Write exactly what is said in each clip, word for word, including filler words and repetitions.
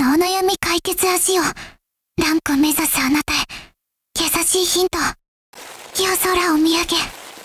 のお悩み解決味を、ランク目指すあなたへ、優しいヒントを、夜空を見上げ、で、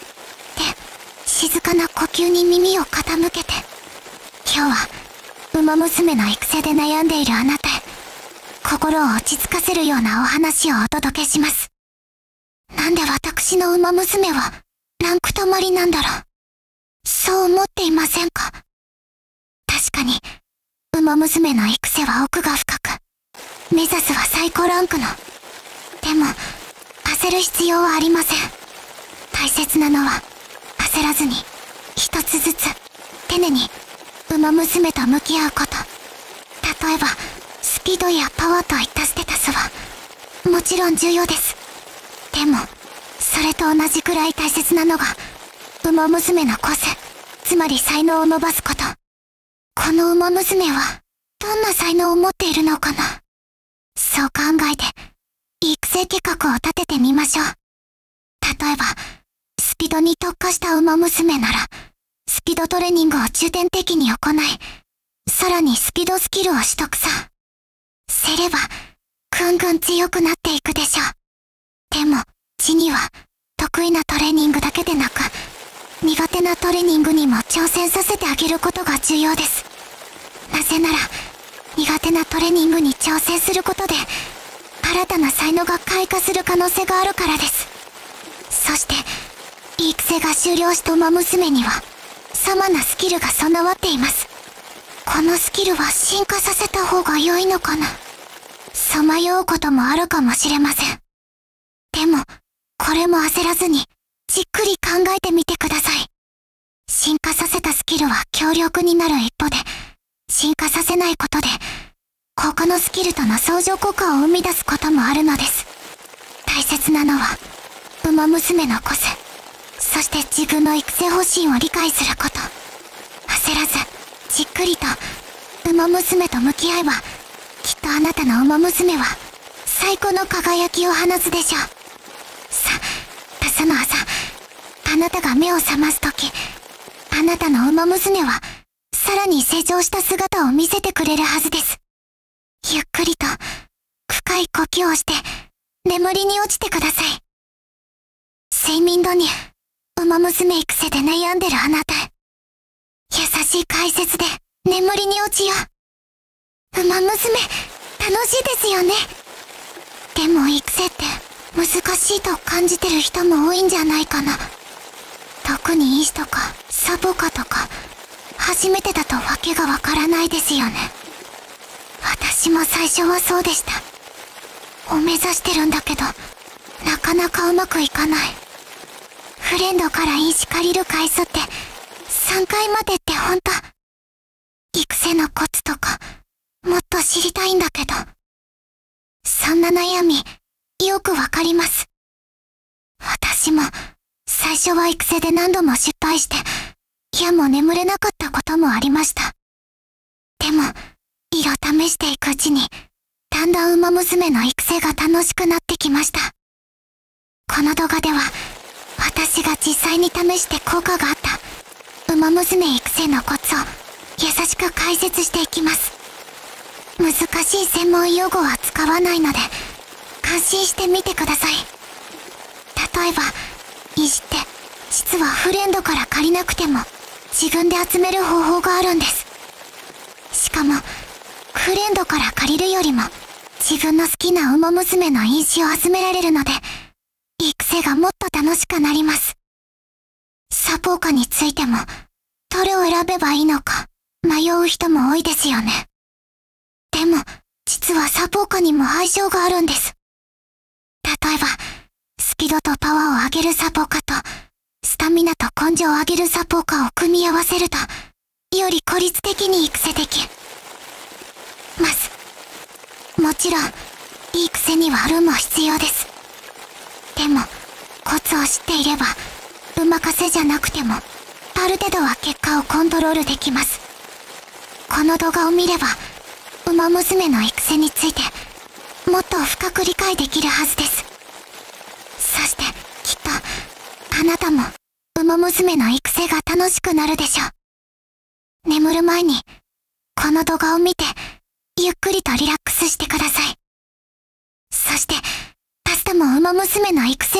静かな呼吸に耳を傾けて、今日は、ウマ娘の育成で悩んでいるあなたへ、心を落ち着かせるようなお話をお届けします。なんで私のウマ娘は、ランク止まりなんだろう。そう思っていませんか？確かに、ウマ娘の育成は奥が深く、目指すは最高ランクの。でも、焦る必要はありません。大切なのは、焦らずに、一つずつ、丁寧に、ウマ娘と向き合うこと。例えば、スピードやパワーといったステータスは、もちろん重要です。でも、それと同じくらい大切なのが、ウマ娘の個性、つまり才能を伸ばすこと。このウマ娘は、どんな才能を持っているのかな？そう考えて、育成計画を立ててみましょう。例えば、スピードに特化したウマ娘なら、スピードトレーニングを重点的に行い、さらにスピードスキルを取得さ。せれば、ぐんぐん強くなっていくでしょう。でも、地には、得意なトレーニングだけでなく、苦手なトレーニングにも挑戦させてあげることが重要です。なぜなら、苦手なトレーニングに挑戦することで、新たな才能が開花する可能性があるからです。そして、育成が終了したウマ娘には、様々なスキルが備わっています。このスキルは進化させた方が良いのかな？さまようこともあるかもしれません。でも、これも焦らずに、じっくり考えてみてください。進化させたスキルは強力になる一方で、進化させないことで、他のスキルとの相乗効果を生み出すこともあるのです。大切なのは、ウマ娘の個性、そして自分の育成方針を理解すること。焦らず、じっくりと、ウマ娘と向き合えば、きっとあなたのウマ娘は、最高の輝きを放つでしょう。さ、朝の朝、あなたが目を覚ますとき、あなたのウマ娘は、さらに成長した姿を見せてくれるはずです。ゆっくりと、深い呼吸をして、眠りに落ちてください。睡眠度に、ウマ娘育成で悩んでるあなたへ。優しい解説で、眠りに落ちよう。ウマ娘、楽しいですよね。でも育成って、難しいと感じてる人も多いんじゃないかな。特に医師とか、サポカとか、初めてだとわけがわからないですよね。私も最初はそうでした。を目指してるんだけど、なかなかうまくいかない。フレンドから因子借りる回数って、さんかいまでってほんと。育成のコツとか、もっと知りたいんだけど。そんな悩み、よくわかります。私も、最初は育成で何度も失敗して、夜も眠れなかったこともありました。でも、色試していくうちに、だんだんウマ娘の育成が楽しくなってきました。この動画では、私が実際に試して効果があった、ウマ娘育成のコツを、優しく解説していきます。難しい専門用語は使わないので、安心してみてください。例えば、医師って、実はフレンドから借りなくても、自分で集める方法があるんです。しかも、フレンドから借りるよりも、自分の好きなウマ娘の因子を集められるので、育成がもっと楽しくなります。サポーカについても、どれを選べばいいのか、迷う人も多いですよね。でも、実はサポーカにも相性があるんです。例えば、スピードとパワーを上げるサポーカと、スタミナと根性を上げるサポーカを組み合わせると、より効率的に育成できます。もちろん、いい癖にはルーも必要です。でも、コツを知っていれば、うまかせじゃなくても、ある程度は結果をコントロールできます。この動画を見れば、ウマ娘の育成について、もっと深く理解できるはずです。そして、きっと、あなたも、ウマ娘の育成が楽しくなるでしょう。眠る前に、この動画を見て、ゆっくりとリラッ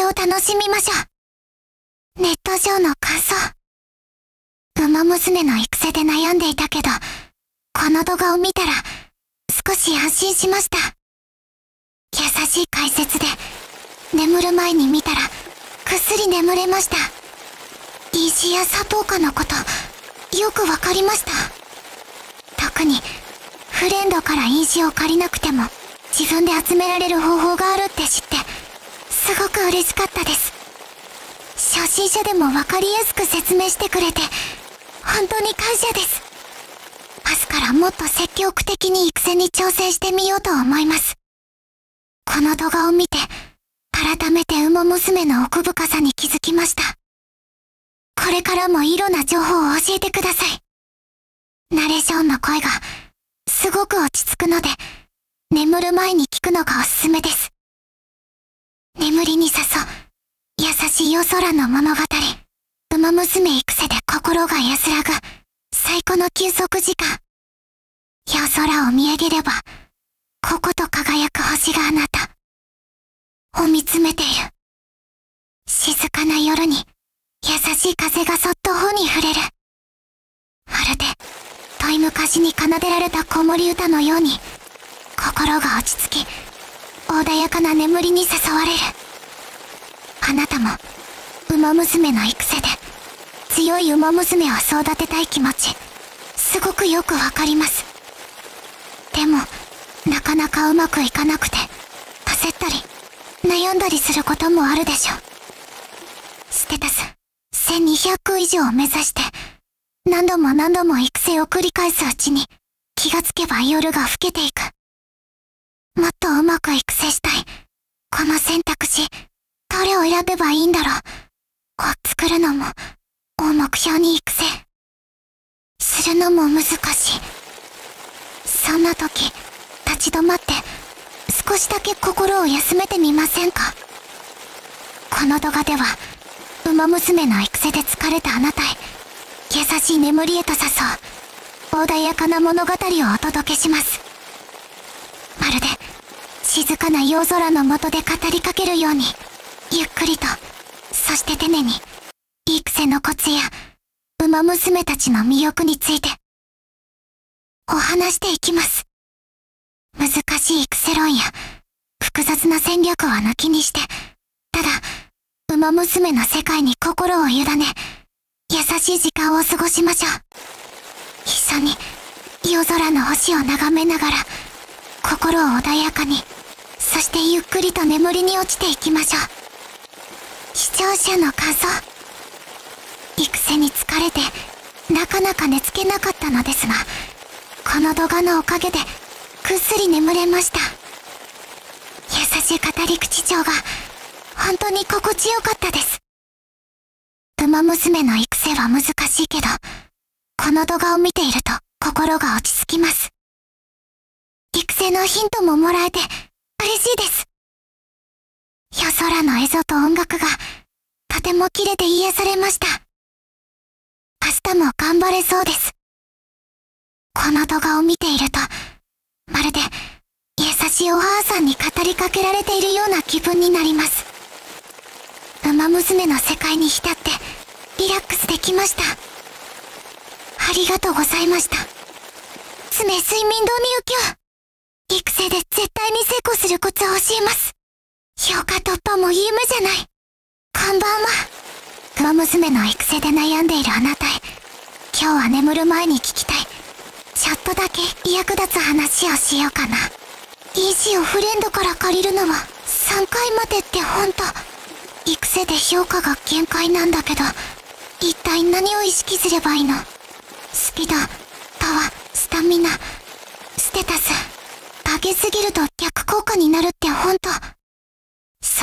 を楽しみましょう。ネット上の感想。馬娘の育成で悩んでいたけど、この動画を見たら、少し安心しました。優しい解説で、眠る前に見たら、ぐっすり眠れました。イージーやサポーカのこと、よくわかりました。特に、フレンドからイージーを借りなくても、自分で集められる方法があるって知って、すごく嬉しかったです。初心者でもわかりやすく説明してくれて、本当に感謝です。明日からもっと積極的に育成に挑戦してみようと思います。この動画を見て、改めて馬娘の奥深さに気づきました。これからもいろんな情報を教えてください。ナレーションの声が、すごく落ち着くので、眠る前に聞くのがおすすめです。眠りに誘う、優しい夜空の物語。馬娘育成で心が安らぐ、最高の休息時間。夜空を見上げれば、ここと輝く星があなたを見つめている。静かな夜に、優しい風がそっと頬に触れる。まるで、遠い昔に奏でられた子守歌のように、心が落ち着き、穏やかな眠りに誘われる。あなたも、馬娘の育成で、強い馬娘を育てたい気持ち、すごくよくわかります。でも、なかなかうまくいかなくて、焦ったり、悩んだりすることもあるでしょう。ステタス、せんにひゃく以上を目指して、何度も何度も育成を繰り返すうちに、気がつけば夜が更けていく。もっとうまく育成したい。この選択肢、どれを選べばいいんだろう。を作るのも、を目標に育成。するのも難しい。そんな時、立ち止まって、少しだけ心を休めてみませんか。この動画では、馬娘の育成で疲れたあなたへ、優しい眠りへと誘う、穏やかな物語をお届けします。まるで、静かな夜空の下で語りかけるように、ゆっくりと、そして丁寧に、育成のコツや、馬娘たちの魅力について、お話していきます。難しい育成論や、複雑な戦略は抜きにして、ただ、馬娘の世界に心を委ね、優しい時間を過ごしましょう。一緒に、夜空の星を眺めながら、心を穏やかに、そしてゆっくりと眠りに落ちていきましょう。視聴者の感想。育成に疲れて、なかなか寝つけなかったのですが、この動画のおかげで、ぐっすり眠れました。優しい語り口調が、本当に心地よかったです。馬娘の育成は難しいけど、この動画を見ていると心が落ち着きます。育成のヒントももらえて嬉しいです。夜空の映像と音楽がとても綺麗で癒されました。明日も頑張れそうです。この動画を見ていると、まるで優しいお母さんに語りかけられているような気分になります。馬娘の世界に浸ってリラックスできました。ありがとうございました。爪睡眠導入鏡。育成で絶対に成功するコツを教えます。評価突破も夢じゃない。こんばんは。馬娘の育成で悩んでいるあなたへ、今日は眠る前に聞きたい、ちょっとだけ役立つ話をしようかな。イージーをフレンドから借りるのはさんかいまでってほんと。育成で評価が限界なんだけど、一体何を意識すればいいの？スピード、パワー、スタミナ、ステータス。上げすぎると逆効果になるってほんと。そう、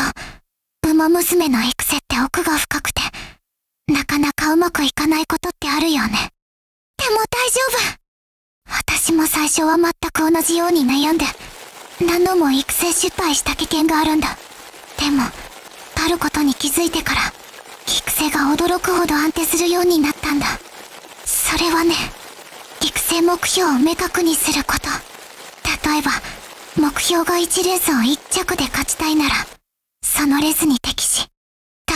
馬娘の育成って奥が深くて、なかなかうまくいかないことってあるよね。でも大丈夫。私も最初は全く同じように悩んで、何度も育成失敗した経験があるんだ。でも、あることに気づいてから、育成が驚くほど安定するようになったんだ。それはね、育成目標を明確にすること。例えば、目標がいちレースをいっ着で勝ちたいなら、そのレースに適し、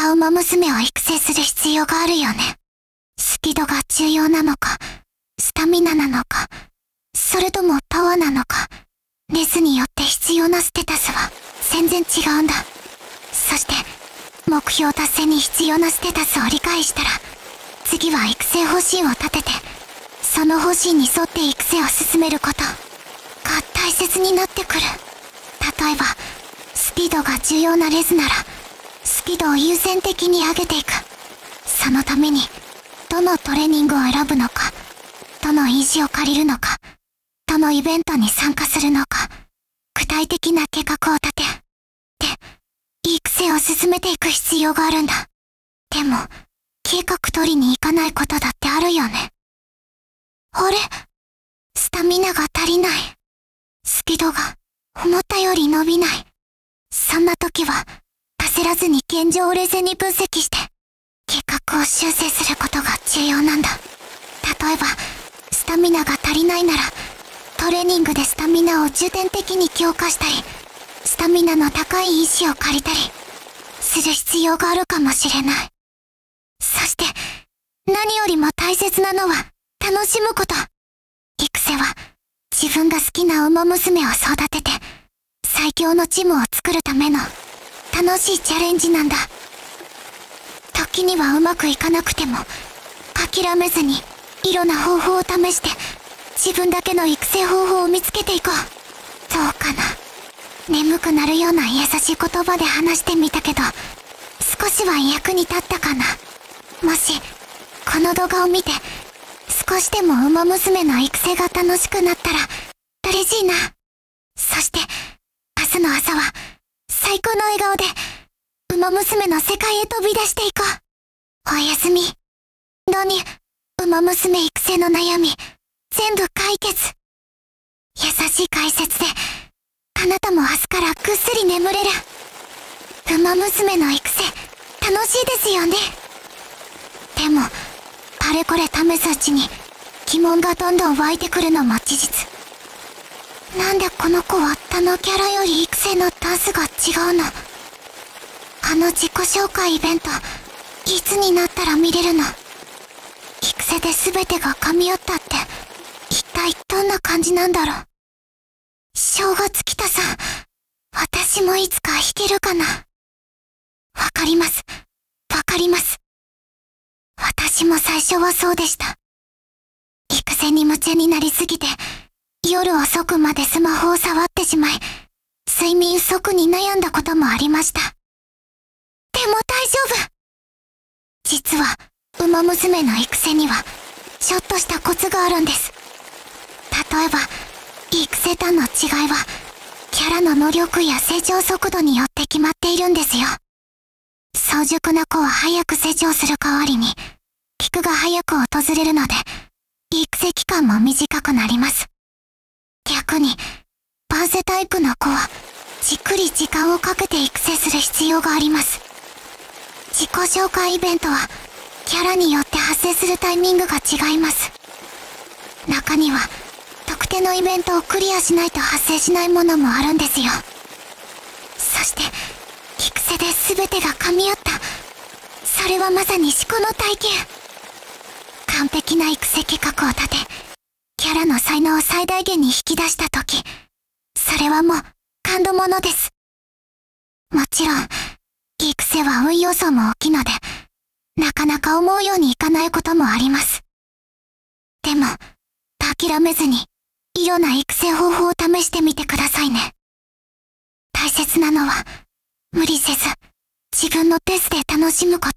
な馬娘を育成する必要があるよね。スピードが重要なのか、スタミナなのか、それともパワーなのか、レスによって必要なステータスは全然違うんだ。そして、目標達成に必要なステータスを理解したら、次は育成方針を立てて、その方針に沿って育成を進めることが大切になってくる。例えば、スピードが重要なレスなら、スピードを優先的に上げていく。そのために、どのトレーニングを選ぶのか、どの意地を借りるのか、どのイベントに参加するのか、具体的な計画を立て、で、育成を進めていく必要があるんだ。でも、計画通りにいかないことだってあるよね。あれ？スタミナが足りない。スピードが思ったより伸びない。そんな時は、焦らずに現状を冷静に分析して、計画を修正することが重要なんだ。例えば、スタミナが足りないなら、トレーニングでスタミナを重点的に強化したり、スタミナの高い意志を借りたり、する必要があるかもしれない。そして、何よりも大切なのは、楽しむこと。育成は、自分が好きな馬娘を育てて、最強のチームを作るための、楽しいチャレンジなんだ。時にはうまくいかなくても、諦めずに、いろんな方法を試して、自分だけの育成方法を見つけていこう。どうかな。眠くなるような優しい言葉で話してみたけど、少しは役に立ったかな。もし、この動画を見て、少しでも馬娘の育成が楽しくなったら、嬉しいな。そして、明日の朝は、最高の笑顔で、馬娘の世界へ飛び出していこう。おやすみ。ドニ、馬娘育成の悩み、全部解決。優しい解説で、あなたも明日からぐっすり眠れる。馬娘の育成、楽しいですよね。でも、あれこれ試すうちに、疑問がどんどん湧いてくるのも事実。なんでこの子は他のキャラより育成のダンスが違うの？あの自己紹介イベント、いつになったら見れるの？育成で全てが噛み合ったって、一体どんな感じなんだろう。正月来たさん、私もいつか弾けるかな。わかります。わかります。私も最初はそうでした。育成に夢中になりすぎて、夜遅くまでスマホを触ってしまい、睡眠不足に悩んだこともありました。でも大丈夫。実は、馬娘の育成には、ちょっとしたコツがあるんです。例えば、育成との違いは、キャラの能力や成長速度によって決まっているんですよ。早熟な子は早く成長する代わりに、ピクが早く訪れるので、育成期間も短くなります。逆に、バーゼタイプの子は、じっくり時間をかけて育成する必要があります。自己紹介イベントは、キャラによって発生するタイミングが違います。中には、特定のイベントをクリアしないと発生しないものもあるんですよ。そして、育成で全てが噛み合った。それはまさに至高の体験。完璧な育成計画を立て、キャラの才能を最大限に引き出したとき、それはもう感動ものです。もちろん、育成は運要素も大きいので、なかなか思うようにいかないこともあります。でも、諦めずに、いろんな育成方法を試してみてくださいね。大切なのは、無理せず、自分のペースで楽しむこと。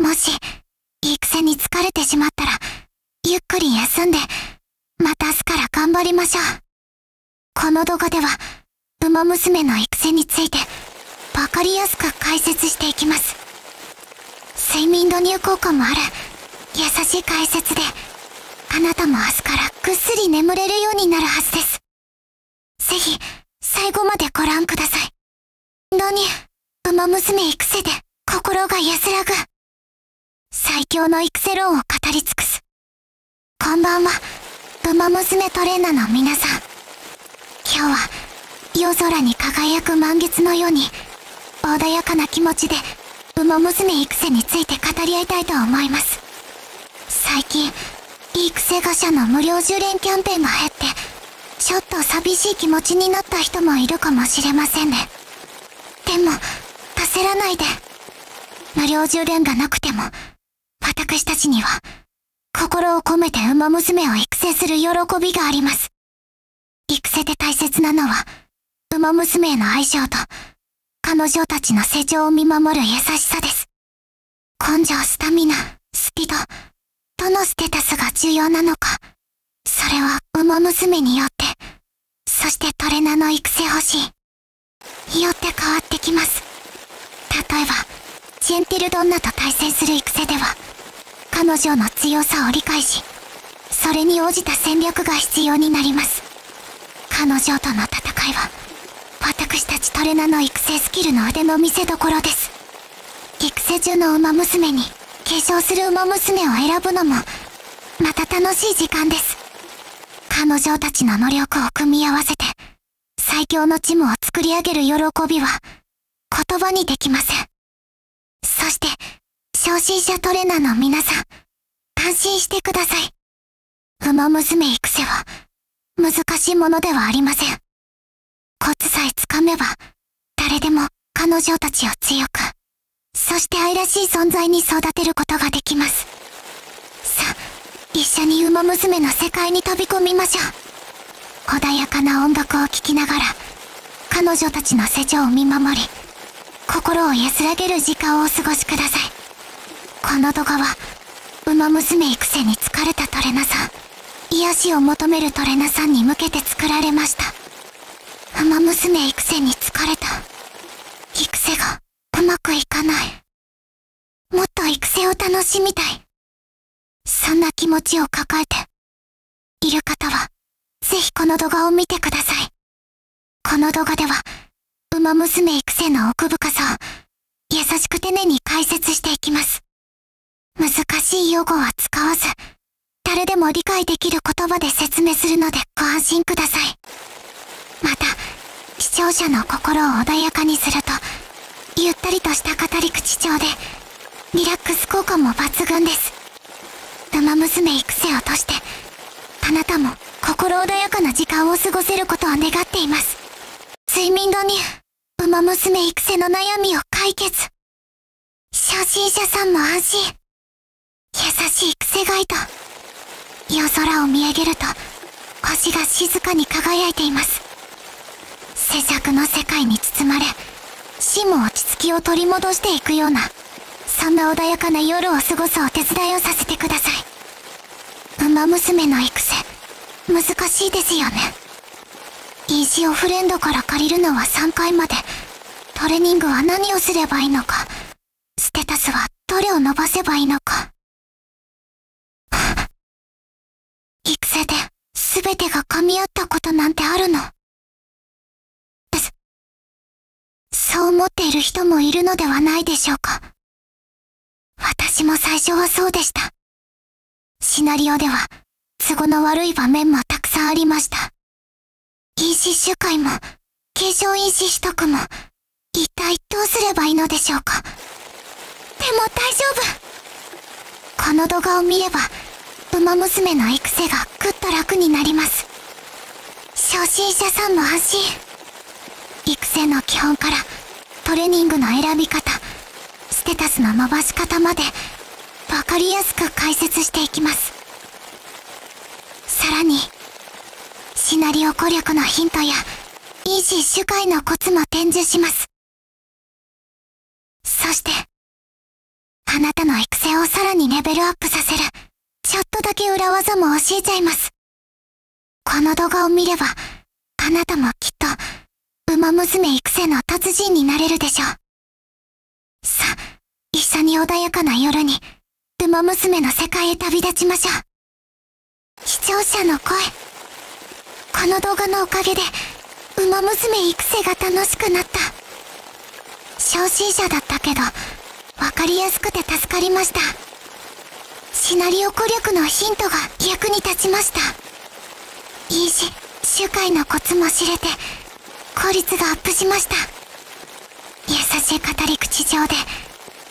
もし、育成に疲れてしまったら、ゆっくり休んで、また明日から頑張りましょう。この動画では、馬娘の育成について、わかりやすく解説していきます。睡眠導入効果もある、優しい解説で、あなたも明日からぐっすり眠れるようになるはずです。ぜひ、最後までご覧ください。ドニー、馬娘育成で心が安らぐ。最強の育成論を語り尽くす。こんばんは、馬娘トレーナーの皆さん。今日は、夜空に輝く満月のように、穏やかな気持ちで、 馬娘育成について語り合いたいと思います。最近、育成ガシャの無料じゅう連キャンペーンが減って、ちょっと寂しい気持ちになった人もいるかもしれませんね。でも、焦らないで。無料じゅう連がなくても、私たちには、心を込めて馬娘を育成する喜びがあります。育成で大切なのは、馬娘への愛情と、彼女たちの成長を見守る優しさです。根性、スタミナ、スピード、どのステータスが重要なのか、それは馬娘によって、そしてトレーナーの育成方針によって変わってきます。例えば、ジェンティルドンナと対戦する育成では、彼女の強さを理解し、それに応じた戦略が必要になります。彼女との戦いは、私たちトレーナーの育成スキルの腕の見せ所です。育成中の馬娘に、継承する馬娘を選ぶのも、また楽しい時間です。彼女たちの能力を組み合わせて、最強のチームを作り上げる喜びは、言葉にできません。そして、初心者トレーナーの皆さん、安心してください。馬娘育成は、難しいものではありません。コツさえつかめば、誰でも彼女たちを強く、そして愛らしい存在に育てることができます。さあ、一緒に馬娘の世界に飛び込みましょう。穏やかな音楽を聴きながら、彼女たちの成長を見守り、心を安らげる時間をお過ごしください。この動画は、馬娘育成に疲れたトレナさん、癒しを求めるトレナさんに向けて作られました。馬娘育成に疲れた。育成がうまくいかない。もっと育成を楽しみたい。そんな気持ちを抱えている方は、ぜひこの動画を見てください。この動画では、馬娘育成の奥深さを優しく丁寧に解説していきます。難しい用語は使わず、誰でも理解できる言葉で説明するのでご安心ください。また、視聴者の心を穏やかにすると、ゆったりとした語り口調で、リラックス効果も抜群です。馬娘育成を通して、あなたも心穏やかな時間を過ごせることを願っています。睡眠導入、馬娘育成の悩みを解決。初心者さんも安心。優しい育成ガイド。夜空を見上げると、星が静かに輝いています。静寂の世界に包まれ、死も落ち着きを取り戻していくような、そんな穏やかな夜を過ごすお手伝いをさせてください。馬娘の育成、難しいですよね。イージーオフレンドから借りるのはさんかいまで、トレーニングは何をすればいいのか、ステータスはどれを伸ばせばいいのか。育成で全てが噛み合ったことなんてあるの？そう思っている人もいるのではないでしょうか。私も最初はそうでした。シナリオでは都合の悪い場面もたくさんありました。因子周回も継承因子取得も一体どうすればいいのでしょうか。でも大丈夫。この動画を見れば馬娘の育成がぐっと楽になります。初心者さんも安心。育成の基本からトレーニングの選び方、ステータスの伸ばし方までわかりやすく解説していきます。さらに、シナリオ攻略のヒントや因子周回のコツも伝授します。そして、あなたの育成をさらにレベルアップさせる、ちょっとだけ裏技も教えちゃいます。この動画を見れば、あなたもきっと、馬娘育成の達人になれるでしょう。さあ、一緒に穏やかな夜に、馬娘の世界へ旅立ちましょう。視聴者の声。この動画のおかげで、馬娘育成が楽しくなった。初心者だったけど、わかりやすくて助かりました。シナリオ攻略のヒントが役に立ちました。因子周回のコツも知れて、効率がアップしました。優しい語り口上で、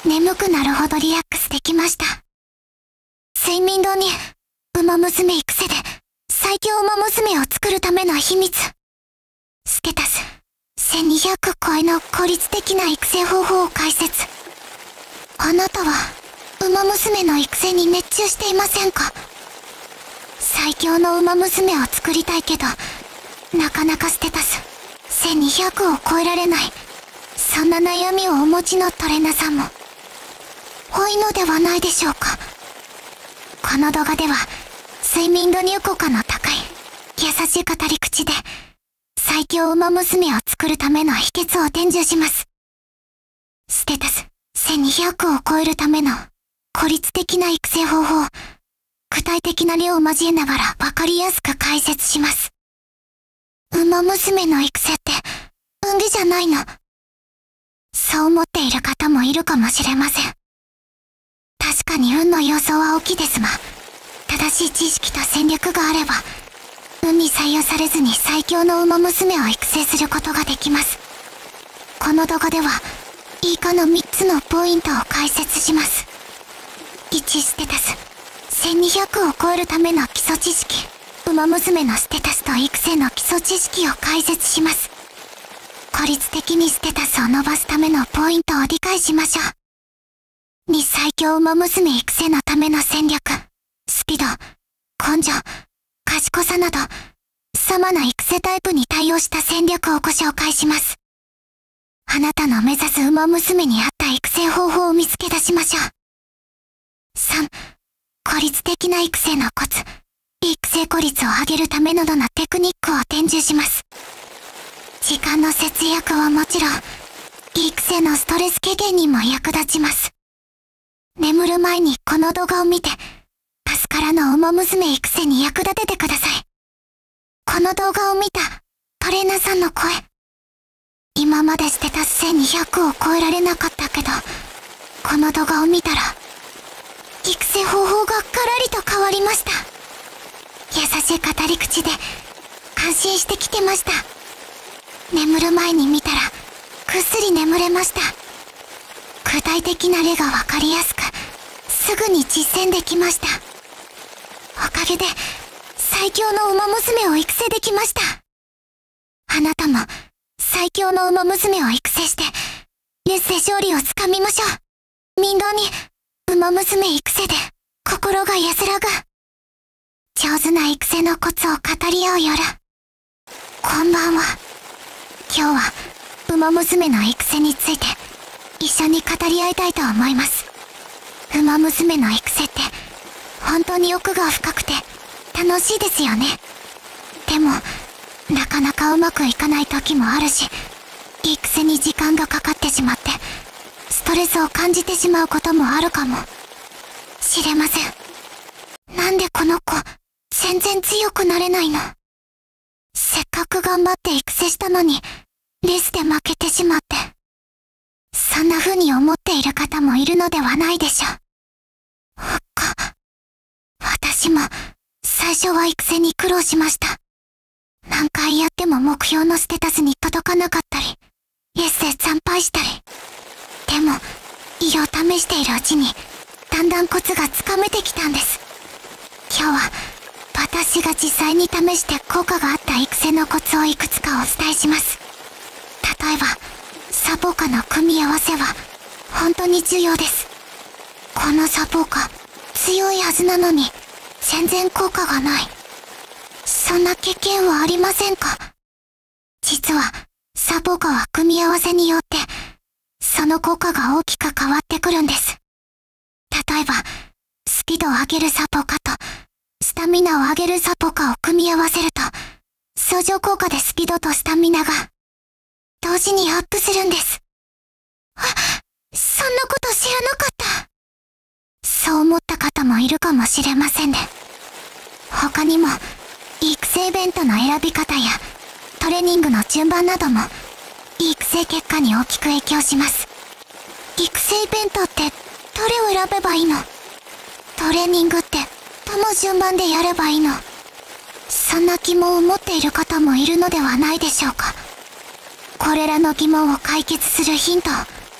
眠くなるほどリラックスできました。睡眠堂に、ウマ娘育成で、最強ウマ娘を作るための秘密。ステータス、せんにひゃく超えの効率的な育成方法を解説。あなたは、ウマ娘の育成に熱中していませんか？最強のウマ娘を作りたいけど、なかなかステータス、せんにひゃくを超えられない。そんな悩みをお持ちのトレーナーさんも、多いのではないでしょうか。この動画では、睡眠導入効果の高い、優しい語り口で、最強ウマ娘を作るための秘訣を伝授します。ステータス、せんにひゃくを超えるための、効率的な育成方法、具体的な例を交えながら分かりやすく解説します。ウマ娘の育成って、運気じゃないの？そう思っている方もいるかもしれません。確かに運の要素は大きいですが、正しい知識と戦略があれば、運に採用されずに最強のウマ娘を育成することができます。この動画では、以下のみっつのポイントを解説します。いち、ステータス。せんにひゃくを超えるための基礎知識。ウマ娘のステータスと育成の基礎知識を解説します。効率的にステータスを伸ばすためのポイントを理解しましょう。に、最強ウマ娘育成のための戦略。スピード、根性、賢さなど、様々な育成タイプに対応した戦略をご紹介します。あなたの目指すウマ娘に合った育成方法を見つけ出しましょう。さん、効率的な育成のコツ。育成効率を上げるためなどのテクニックを伝授します。時間の節約はもちろん、育成のストレス軽減にも役立ちます。眠る前にこの動画を見て、明日からのウマ娘育成に役立ててください。この動画を見たトレーナーさんの声。今までステータスせんにひゃくを超えられなかったけど、この動画を見たら、育成方法がガラリと変わりました。優しい語り口で、安心してきてました。眠る前に見たら、ぐっすり眠れました。具体的な例がわかりやすく、すぐに実践できました。おかげで、最強のウマ娘を育成できました。あなたも、最強のウマ娘を育成して、レースで勝利をつかみましょう。民道に、ウマ娘育成で、心が安らぐ。上手な育成のコツを語り合う夜。こんばんは。今日は、ウマ娘の育成について、一緒に語り合いたいと思います。ウマ娘の育成って、本当に奥が深くて、楽しいですよね。でも、なかなかうまくいかない時もあるし、育成に時間がかかってしまって、ストレスを感じてしまうこともあるかもしれません。なんでこの子、全然強くなれないの？せっかく頑張って育成したのに、レースで負けてしまって。そんな風に思っている方もいるのではないでしょう。か、私も、最初は育成に苦労しました。何回やっても目標のステータスに届かなかったり、レースで惨敗したり。でも、医療を試しているうちに、だんだんコツがつかめてきたんです。今日は、私が実際に試して効果があった育成のコツをいくつかお伝えします。例えば、サポカの組み合わせは、本当に重要です。このサポカ、強いはずなのに、全然効果がない。そんな経験はありませんか？実は、サポカは組み合わせによって、その効果が大きく変わってくるんです。例えば、スピードを上げるサポカと、スタミナを上げるサポカを組み合わせると、相乗効果でスピードとスタミナが、同時にアップするんです。あ、そんなこと知らなかった。そう思った方もいるかもしれませんね。他にも、育成イベントの選び方や、トレーニングの順番なども、育成結果に大きく影響します。育成イベントって、どれを選べばいいの？トレーニングって、どの順番でやればいいの？そんな疑問を持っている方もいるのではないでしょうか。これらの疑問を解決するヒントを、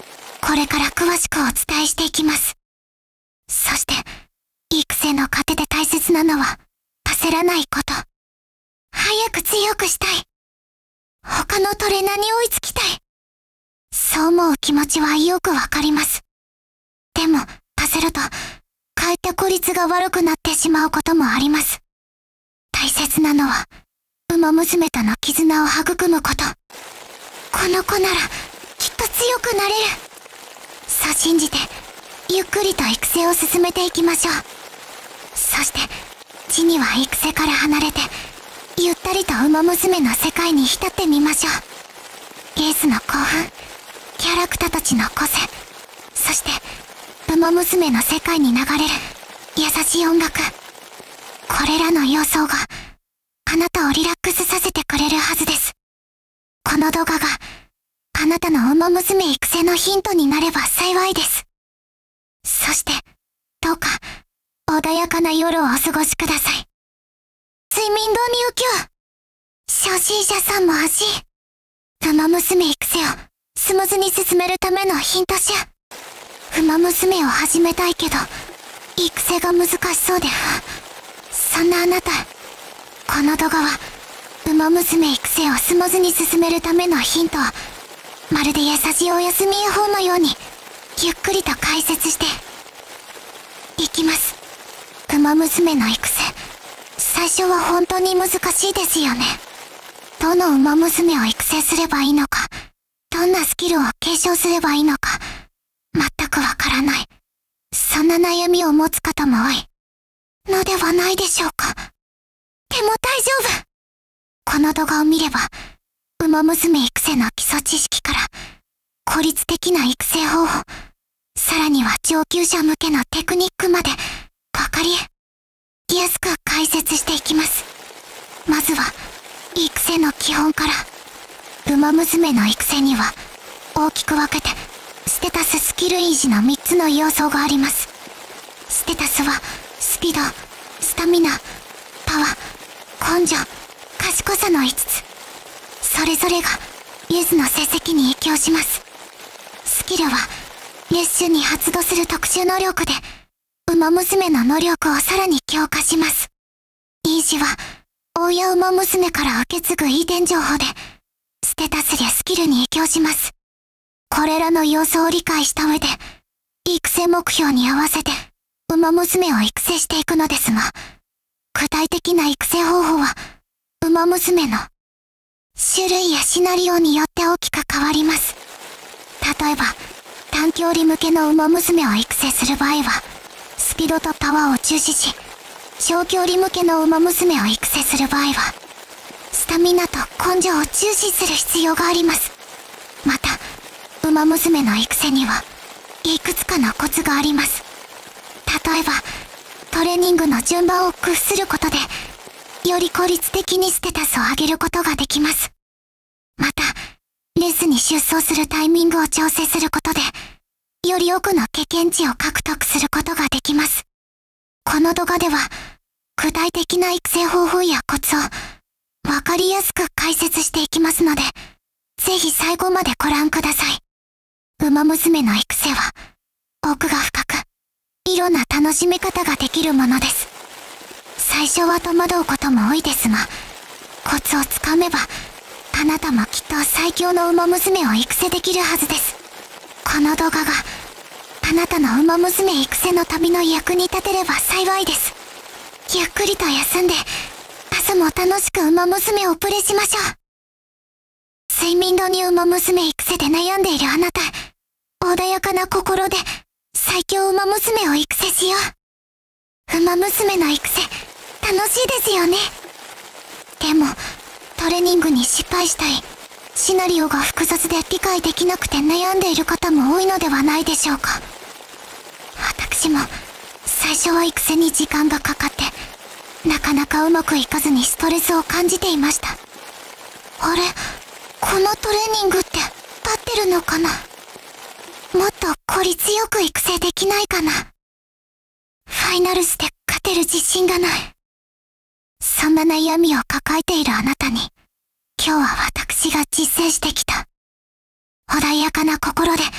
これから詳しくお伝えしていきます。そして、育成の糧で大切なのは、焦らないこと。早く強くしたい。他のトレーナーに追いつきたい。そう思う気持ちはよくわかります。でも、焦ると、かえって孤立が悪くなってしまうこともあります。大切なのは、馬娘との絆を育むこと。この子なら、きっと強くなれる。そう信じて、ゆっくりと育成を進めていきましょう。そして、地には育成から離れて、ゆったりと馬娘の世界に浸ってみましょう。レースの興奮、キャラクターたちの個性、そして、馬娘の世界に流れる優しい音楽。これらの要素が、あなたをリラックスさせてくれるはずです。この動画が、あなたの馬娘育成のヒントになれば幸いです。そして、どうか、穏やかな夜をお過ごしください。睡眠導入鏡。初心者さんも安心。馬娘育成をスムーズに進めるためのヒント集。馬娘を始めたいけど、育成が難しそうで、そんなあなた。この動画は、馬娘育成をスムーズに進めるためのヒントを、まるで優しいお休み絵本のように、ゆっくりと解説して、いきます。馬娘の育成。最初は本当に難しいですよね。どの馬娘を育成すればいいのか、どんなスキルを継承すればいいのか、全くわからない。そんな悩みを持つ方も多いのではないでしょうか。でも大丈夫。この動画を見れば、馬娘育成の基礎知識から、効率的な育成方法、さらには上級者向けのテクニックまで、わかりやすく解説していきます。まずは、育成の基本から。馬娘の育成には、大きく分けて、ステータススキル維持のみっつの要素があります。ステータスは、スピード、スタミナ、パワー、根性、賢さのいつつ。それぞれが、ユーズの成績に影響します。スキルは、レッシュに発動する特殊能力で、馬娘の能力をさらに強化します。維持は、親馬娘から受け継ぐ遺伝情報で、ステータスやスキルに影響します。これらの要素を理解した上で、育成目標に合わせて、馬娘を育成していくのですが、具体的な育成方法は、馬娘の種類やシナリオによって大きく変わります。例えば、短距離向けの馬娘を育成する場合は、スピードとパワーを重視し、長距離向けの馬娘を育成する場合は、スタミナと根性を重視する必要があります。また、馬娘の育成には、いくつかのコツがあります。例えば、トレーニングの順番を工夫することで、より効率的にステータスを上げることができます。また、レースに出走するタイミングを調整することで、より多くの経験値を獲得することができます。この動画では、具体的な育成方法やコツを、わかりやすく解説していきますので、ぜひ最後までご覧ください。馬娘の育成は、奥が深く、いろんな楽しみ方ができるものです。最初は戸惑うことも多いですが、コツをつかめば、あなたもきっと最強の馬娘を育成できるはずです。この動画が、あなたの馬娘育成の旅の役に立てれば幸いです。ゆっくりと休んで、朝も楽しく馬娘をプレイしましょう。睡眠導入馬娘育成で悩んでいるあなた、穏やかな心で、最強馬娘を育成しよう。馬娘の育成、楽しいですよね。でも、トレーニングに失敗したり、シナリオが複雑で理解できなくて悩んでいる方も多いのではないでしょうか。私も、最初は育成に時間がかかって、なかなかうまくいかずにストレスを感じていました。あれ、このトレーニングって合ってるのかな？もっと効率よく育成できないかな？ファイナルスで勝てる自信がない。そんな悩みを抱えているあなたに、今日は私が実践してきた。穏やかな心で、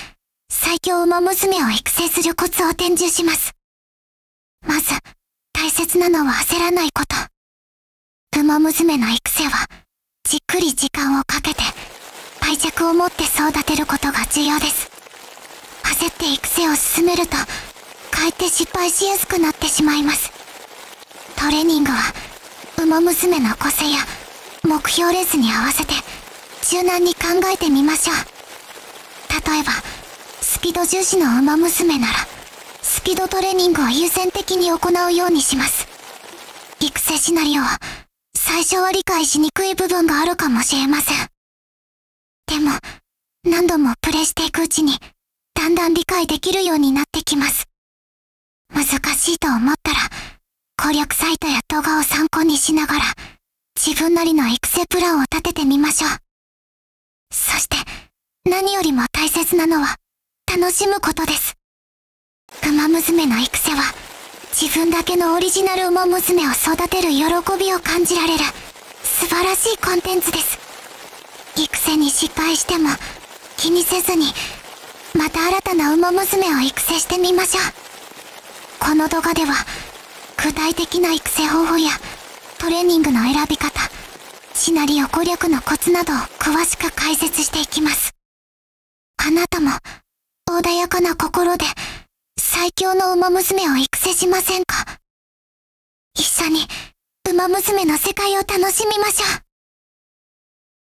最強馬娘を育成するコツを伝授します。まず、大切なのは焦らないこと。馬娘の育成は、じっくり時間をかけて、愛着を持って育てることが重要です。焦って育成を進めると、かえって失敗しやすくなってしまいます。トレーニングは、馬娘の個性や目標レースに合わせて、柔軟に考えてみましょう。例えば、スピード重視の馬娘なら、スピードトレーニングを優先的に行うようにします。育成シナリオは、最初は理解しにくい部分があるかもしれません。でも、何度もプレイしていくうちに、だんだん理解できるようになってきます。難しいと思ったら、攻略サイトや動画を参考にしながら、自分なりの育成プランを立ててみましょう。そして、何よりも大切なのは、楽しむことです。馬娘の育成は、自分だけのオリジナル馬娘を育てる喜びを感じられる、素晴らしいコンテンツです。育成に失敗しても、気にせずに、また新たな馬娘を育成してみましょう。この動画では、具体的な育成方法や、トレーニングの選び方、シナリオ攻略のコツなどを詳しく解説していきます。あなたも、穏やかな心で、最強の馬娘を育成しませんか？一緒に、馬娘の世界を楽しみましょう。